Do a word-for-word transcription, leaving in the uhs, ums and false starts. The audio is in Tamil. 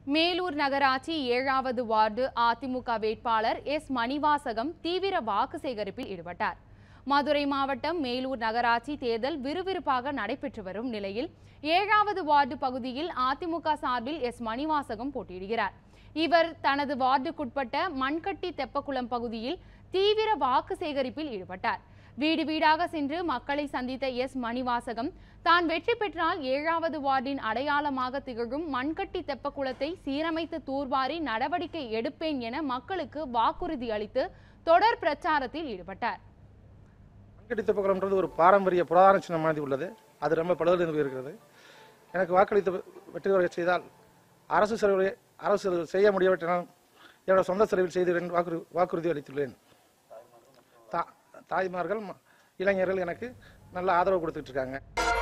மேலூர் நகராட்சி ஏழாவது வார்டு அதிமுக வேட்பாளர் எஸ் மணிவாசகம் தீவிர வாக்கு சேகரிப்பில் ஈடுபட்டார். மதுரை மாவட்டம் மேலூர் நகராட்சி தேர்தல் விறுவிறுப்பாக நடைபெற்று வரும் நிலையில் ஏழாவது வார்டு பகுதியில் அதிமுக சார்பில் எஸ் மணிவாசகம் போட்டியிடுகிறார். இவர் தனது வார்டுக்குட்பட்ட மண்கட்டி தெப்பக்குளம் பகுதியில் தீவிர வாக்கு சேகரிப்பில் ஈடுபட்டார். வீடு வீடாக சென்று மக்களை சந்தித்த எஸ் மணிவாசகம் தான் வெற்றி பெற்றால் ஏழாவது வார்டின் அடையாளமாக திகழும் மண்கட்டி தெப்பக்குளத்தை சீரமைத்து தூர்வாரி நடவடிக்கை எடுப்பேன் என மக்களுக்கு வாக்குறுதி அளித்து தொடர் பிரச்சாரத்தில் ஈடுபட்டார். மண்கட்டி தெப்பக்குளம்ன்றது ஒரு பாரம்பரிய புராதன சின்னமானது உள்ளது. அது ரொம்ப பலரில் இருக்கிறது. எனக்கு வாக்களித்து வெற்றி செய்தால் அரசு செலவு அரசு செய்ய முடியவிட்டால் என்னோட சொந்த செலவில் செய்து வாக்கு வாக்குறுதி அளித்துள்ளேன். தாய்மார்கள் இளைஞர்கள் எனக்கு நல்ல ஆதரவு கொடுத்துட்டு இருக்காங்க.